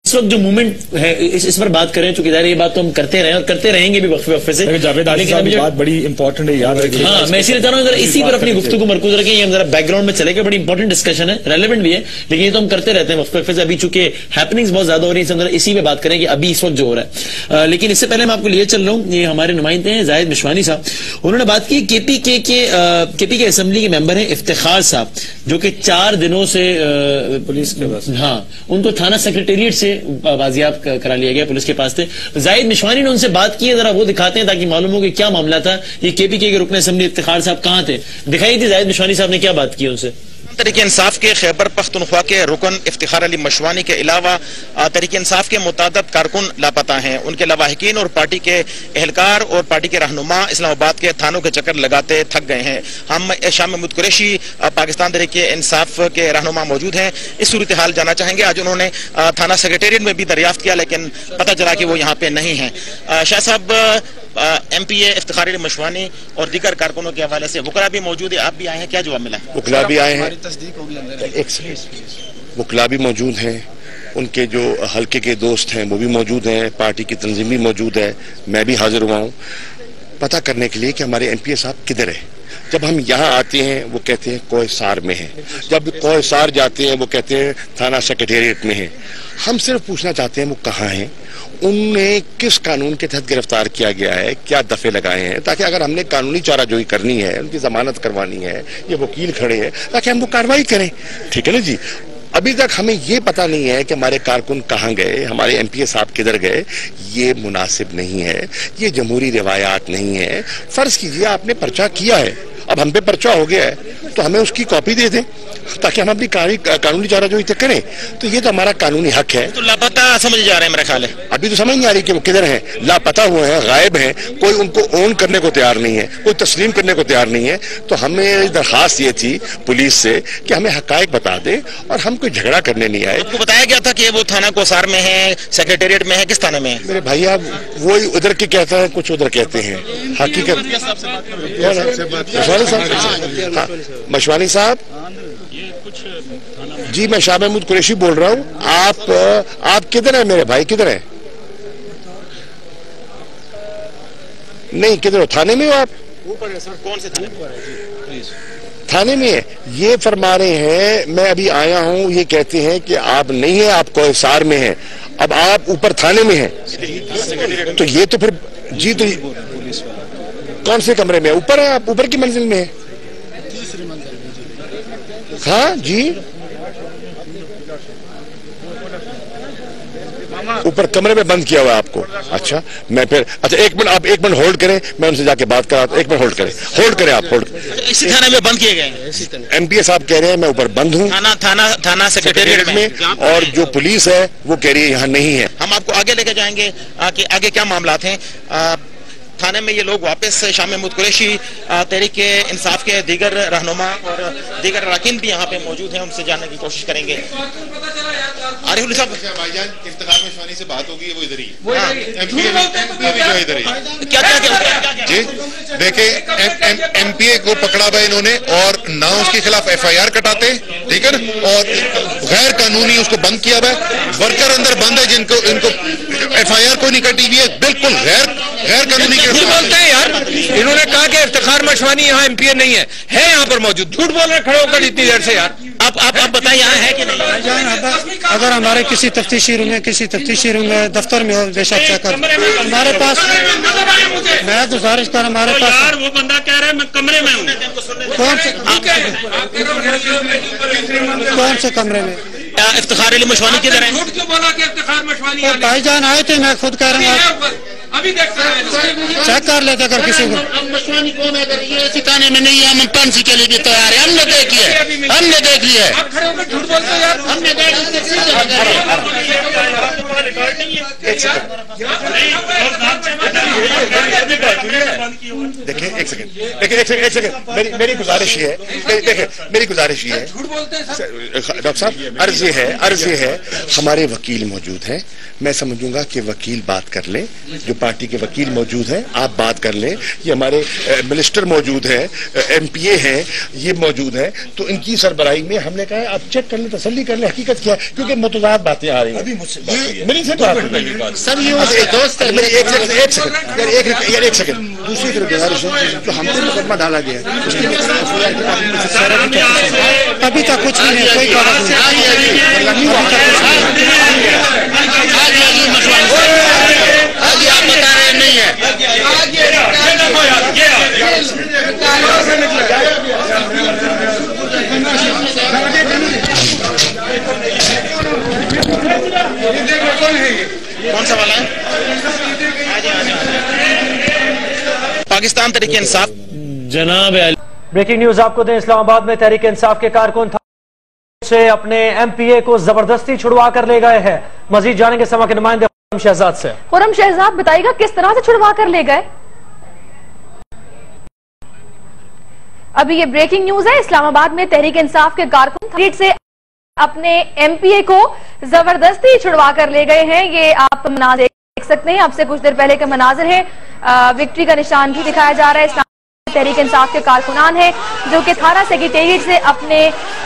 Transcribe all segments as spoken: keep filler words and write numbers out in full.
इस वक्त जो मूवमेंट है इस, इस पर बात करें, चूंकि ये बात तो हम करते रहे और करते रहेंगे भी वक्फे वक्फे से। जावेद आसिफ साहब की बात बड़ी इंपॉर्टेंट है, याद रखिए। हाँ, मैं इसीलिए चाह रहा हूँ जरा इसी पर अपनी गुफ्तगू मरकूज रखें, ये हम जरा बैकग्राउंड में चले गए। बड़ी इंपॉर्टेंट डिस्कशन है, रेलेवेंट भी है, लेकिन ये तो हम करते रहते हैं वक्फे वक्फे से। अभी चूंकि हैपनिंग्स बहुत ज्यादा हो रही है, इसी पे बात करेंगे अभी इस वक्त जो हो रहा है। लेकिन इससे पहले मैं आपको लिए चल रहा हूँ, ये हमारे नुमाइंदे हैं जाहिद मिशवानी साहब, उन्होंने बात की केपीके के केपी के असेंबली के मेंबर हैं इफ्तिखार साहब, जो कि चार दिनों से पुलिस के पास, हाँ, उनको थाना सेक्रेटेरिएट से बाजियाब करा लिया गया, पुलिस के पास थे। जाहिद मिशवानी ने उनसे बात की है, जरा वो दिखाते हैं ताकि मालूम हो कि क्या मामला था। ये केपीके के रुकन असेंबली इफ्तिखार साहब कहां थे, दिखाई थी जाहिद मिशवानी साहब ने क्या बात की उनसे। तहरीक इंसाफ के खैबर पख्तूनख्वा के रुकन इफ्तिखार अली मशवानी के अलावा तहरीक इंसाफ के मुतादद कारकुन लापता हैं। उनके लवाहिकीन और पार्टी के एहलकार और पार्टी के रहनुमा इस्लामाबाद के थानों के चक्कर लगाते थक गए हैं। हम शाह महमूद कुरैशी पाकिस्तान तहरीक इंसाफ के रहनुमा मौजूद हैं, इस सूरत हाल जाना चाहेंगे। आज उन्होंने थाना सेक्रेटेरिएट में भी दरियाफ्त किया, लेकिन पता चला कि वो यहाँ पे नहीं है। शाह साहब, M P A Iftikhar Ali Mashwani और दीगर कारकुनों के हवाले से वकला भी मौजूद है, आप भी आए हैं, क्या जवाब मिला? वकला भी आए हैं, वकला भी मौजूद हैं, उनके जो हल्के के दोस्त हैं वो भी मौजूद हैं, पार्टी की तंजीम भी मौजूद है। मैं भी हाजिर हुआ हूँ पता करने के लिए कि हमारे एम पी ए साहब किधर है। जब हम यहाँ आते हैं वो कहते हैं कोहिसार में है, जब कोहिसार जाते हैं वो कहते हैं थाना सेक्रेटेरिएट में है। हम सिर्फ पूछना चाहते हैं वो कहाँ हैं, उन्हें किस कानून के तहत गिरफ्तार किया गया है, क्या दफे लगाए हैं, ताकि अगर हमने कानूनी चाराजोई करनी है, उनकी जमानत करवानी है, ये वकील खड़े हैं, ताकि हम वो कार्रवाई करें। ठीक है ना जी। अभी तक हमें ये पता नहीं है कि हमारे कारकुन कहाँ गए, हमारे एम पी ए साहब किधर गए। ये मुनासिब नहीं है, ये जमहूरी रिवायात नहीं है। फर्ज कीजिए आपने पर्चा किया है, अब हम पे पर्चा हो गया है तो हमें उसकी कॉपी दे दें ताकि हम अपनी कानूनी चाराजोई करें। तो ये तो हमारा कानूनी हक है। तो लापता समझ जा रहे हैं मेरा ख्याल है, अभी तो समझ नहीं आ रही कि वो किधर हैं, लापता हुए हैं, गायब हैं, कोई उनको ओन करने को तैयार नहीं है, कोई तस्लीम करने को तैयार नहीं है। तो हमें दरखास्त ये थी पुलिस से कि हमें हकायक बता दे और हम कोई झगड़ा करने नहीं आए। आपको बताया गया था कि वो थाना कोसार में है, सेक्रेटेरिएट में है, किस थाने में है? मेरे भाई आप वो उधर के कहता है, कुछ उधर कहते हैं। हकीकत मशवानी साहब जी, मैं शाह महमूद कुरैशी बोल रहा हूँ। आप आप किधर है मेरे भाई, किधर है? नहीं, किधर हो? थाने में हो आप? ऊपर है सर। कौन से थाने में? थाने में है। ये फरमा रहे हैं मैं अभी आया हूँ, ये कहते हैं कि आप नहीं है, आप कोहिसार में हैं। अब आप ऊपर थाने में हैं, तो ये तो फिर जी, तो कौन से कमरे में? ऊपर है आप, ऊपर की मंजिल में है? हाँ जी, ऊपर कमरे में बंद किया हुआ है आपको। अच्छा, मैं फिर अच्छा एक मिनट, आप एक मिनट होल्ड करें, मैं उनसे जाके बात करा। एक मिनट होल्ड करें, होल्ड करें आप, होल्ड। इसी थाने में बंद किए गए? एम पी ए साहब कह रहे हैं मैं ऊपर बंद हूँ थाना थाना थाना सेक्रेटेरिएट में, और जो पुलिस है वो कह रही है यहाँ नहीं है। हम आपको आगे लेके जाएंगे कि आगे क्या मामला हैं। थाने में ये लोग वापस शाह महमूद कुरैशी तहरीक इंसाफ के दीगर रहनुमा और दीगर अरकान भी यहाँ पे मौजूद हैं, उनसे जानने की कोशिश करेंगे। आरिफ साहब, इफ्तिखार मशवानी से बात होगी, वो इधर ही क्या क्या जी देखिए, एम पी ए को पकड़ा हुआ इन्होंने और ना उसके खिलाफ एफ आई आर कटाते, ठीक है ना, और गैर कानूनी उसको बंद किया हुआ है। वर्कर अंदर बंद है जिनको इनको एफ आई आर कोई नहीं कटी हुई है, बिल्कुल गैर गैर कानूनी झूठ बोलते हैं यार। इन्होंने कहा कि इफ्तिखार मशवानी यहाँ एम पी ए नहीं है, है यहाँ पर मौजूद। झूठ बोल रहे खड़े होकर इतनी देर से यार। आप आप आप बताइए यहाँ है कि नहीं? अगर हमारे किसी तफ्तीशी रूम में किसी तफ्तीशी रूम में दफ्तर में हो, बेशक चेक कर हमारे पास। मैं गुजारिश कर हमारे पास यार, वो बंदा कह रहा है मैं कमरे में हूँ। कौन से कौन से कमरे में? इफ्तिखार अली मशवानी किधर है? झूठ क्यों बोला कि इफ्तिखार मशवानी? भाईजान आए थे, मैं खुद कह रहा हूँ, अभी देख चेक कर लेते अगर किसी को। मशवानी कौन है? अगर ये इसी थाने में नहीं है, हम फांसी के लिए भी तैयार है। हमने देख लिया, हमने देख लिया है, झूठ बोलते हैं यार। हमने देख लिया। देखिए एक सेकंड, देखिए एक सेकंड, एक सेकंड, मेरी मेरी गुजारिश ये है, देखिए मेरी गुजारिश ये है डॉक्टर साहब, अर्ज ये है, अर्ज ये है, हमारे वकील मौजूद हैं, मैं समझूंगा कि वकील बात कर लें, जो पार्टी के वकील मौजूद हैं आप बात कर लें, ये हमारे मिनिस्टर मौजूद हैं, एमपीए हैं, ये मौजूद हैं, तो इनकी सरबराही में हमने कहा आप चेक कर लें, तसल्ली कर लें हकीकत क्या है, क्योंकि मुतज़ाद बातें आ रही हैं। मेरी से बात सर, ये दोस्त एक सेकंड, एक सेकंड यार, एक यार एक सेकंड, दूसरी तरफ गुजारिश है, जो हम पे मुकदमा डाला गया है अभी तक कुछ नहीं है, कोई कागज नहीं। आप बता रहे नहीं है, कौन सा वाला है? पाकिस्तान तहरीक इंसाफ जनाब। ब्रेकिंग न्यूज आपको दें, इस्लामाबाद में तहरीक इंसाफ के कारकुन से अपने एमपीए को जबरदस्ती छुड़वा कर ले गए हैं। मजीद जानेंगे समा के नुमाइंदे खुर्रम शहजाद से। खुर्रम शहजाद, बताइएगा किस तरह से छुड़वा कर ले गए? अभी ये ब्रेकिंग न्यूज है, इस्लामाबाद में तहरीक इंसाफ के कारकुन से अपने एमपीए को जबरदस्ती छुड़वा कर ले गए हैं। ये आप मनाजिर देख सकते हैं, आपसे कुछ देर पहले के मनाजिर है, विक्ट्री का निशान भी दिखाया जा रहा है। इस्लाम तहरीक इंसाफ के कारकुनान है जो कि थाना सेक्रेटेरिएट से अपने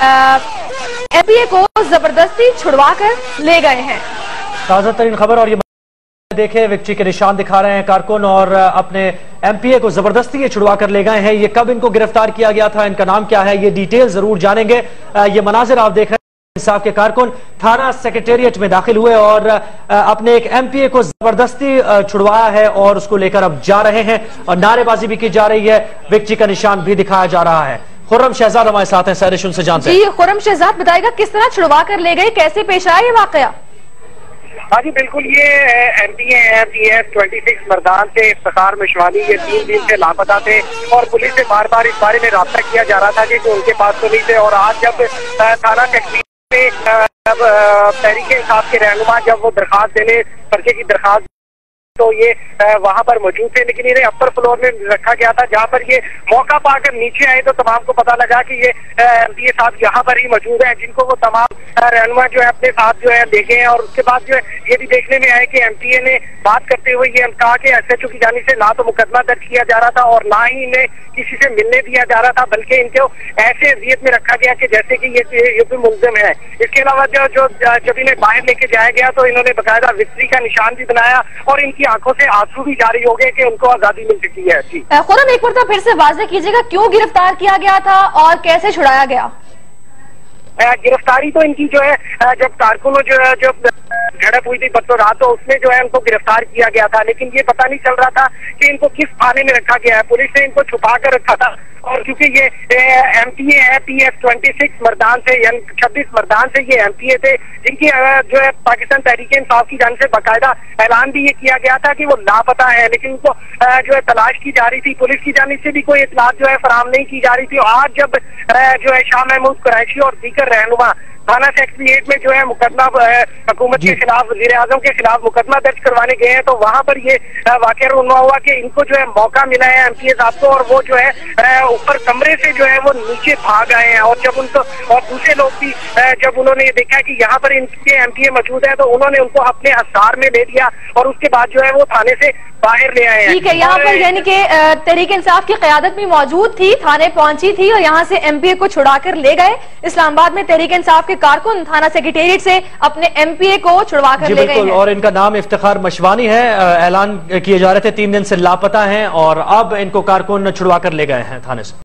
एमपीए को जबरदस्ती छुड़वा कर ले गए हैं। ताजा तरीन खबर, और ये देखे विक्ट्री के निशान दिखा रहे हैं कारकुन, और अपने एमपीए को जबरदस्ती ये छुड़वा कर ले गए हैं। ये कब इनको गिरफ्तार किया गया था, इनका नाम क्या है, ये डिटेल जरूर जानेंगे। ये मनाजिर आप देख रहे हैं, इंसाफ के कारकुन थाना सेक्रेटेरिएट में दाखिल हुए और अपने एक एमपीए को जबरदस्ती छुड़वाया है और उसको लेकर अब जा रहे हैं और नारेबाजी भी की जा रही है, विक्ट्री का निशान भी दिखाया जा रहा है। खुर्रम शहजाद हमारे साथ हैं, सैरिश उनसे जानते हैं। जी खुर्रम शहजाद, बताएगा किस तरह छुड़वा कर ले गए, कैसे पेश आया ये वाकया? हाँ जी बिल्कुल, ये एमपीए है P F twenty six Mardan से इफ्तिखार मशवानी, ये तीन दिन से लापता थे और पुलिस से बार बार इस बारे में राब्ता किया जा रहा था कि उनके पास तो नहीं थे। और आज जब थाना सेक्रेटरी में तहरीक इंसाफ के रहनुमा जब वो दरखास्त देने पर्चे की दरखास्त तो ये वहां पर मौजूद थे, लेकिन इन्हें अपर फ्लोर में रखा गया था, जहां पर ये मौका पाकर नीचे आए तो तमाम को पता लगा कि ये एमपीए साहब यहाँ पर ही मौजूद हैं, जिनको वो तमाम रहनुमा जो है अपने साथ जो है लेके हैं। और उसके बाद जो है ये भी देखने में आया कि एमपीए ने बात करते हुए ये कहा कि एसएचओ की जानिब से ना तो मुकदमा दर्ज किया जा रहा था और ना ही इन्हें किसी से मिलने दिया जा रहा था, बल्कि इनको ऐसे अजियत में रखा गया कि जैसे कि ये यूपी मुलजिम है। इसके अलावा जो जो जब इन्हें बाहर लेके जाया गया तो इन्होंने बकायदा विक्ट्री का निशान भी बनाया और इनकी आंखों से आंसू भी जारी हो गए कि उनको आजादी मिल चुकी है। जी खुर्रम, एक बार तो फिर से वाज़ेह कीजिएगा क्यों गिरफ्तार किया गया था और कैसे छुड़ाया गया? गिरफ्तारी तो इनकी जो है जब कारकुनों जो है जब झड़प हुई थी परसों रात तो उसमें जो है उनको गिरफ्तार किया गया था, लेकिन ये पता नहीं चल रहा था कि इनको किस थाने में रखा गया है। पुलिस ने इनको छुपा कर रखा था और क्योंकि ये एमपीए है P F twenty six Mardan से यानी छब्बीस मरदान से ये एमपीए थे, जिनकी जो है पाकिस्तान तहरीक इंसाफ की जानिब से बाकायदा ऐलान भी ये किया गया था कि वो लापता है, लेकिन उनको जो है तलाश की जा रही थी। पुलिस की जानिब से भी कोई इतलात जो है फराहम नहीं की जा रही थी। आज जब जो है शाह महमूद कुरैशी और दीगर रहनुमा थाना सेक्रेटेरिएट में जो है मुकदमा हुकूमत के खिलाफ वज़ीर आज़म के खिलाफ मुकदमा दर्ज करवाने गए हैं तो वहां पर ये वाकया रूनुमा हुआ कि इनको जो है मौका मिला है एमपीए साहब को और वो जो है ऊपर कमरे से जो है वो नीचे भाग आए हैं। और जब उनको और दूसरे लोग भी जब उन्होंने ये देखा कि यहाँ पर इनके एमपीए मौजूद है तो उन्होंने उनको अपने असार में ले लिया और उसके बाद जो है वो थाने से बाहर ले आए हैं। ठीक है, यहाँ पर यानी कि तहरीक इंसाफ की क़यादत भी मौजूद थी, थाने पहुंची थी और यहाँ से एमपीए को छुड़ा कर ले गए। इस्लामाबाद में तहरीक इंसाफ के कारकुन थाना सेक्रेटेरिएट से अपने एमपीए को छुड़वा कर ले गए हैं। और इनका नाम इफ्तिखार मशवानी है, ऐलान किए जा रहे थे तीन दिन से लापता हैं और अब इनको कारकुन छुड़वा कर ले गए हैं थाने से।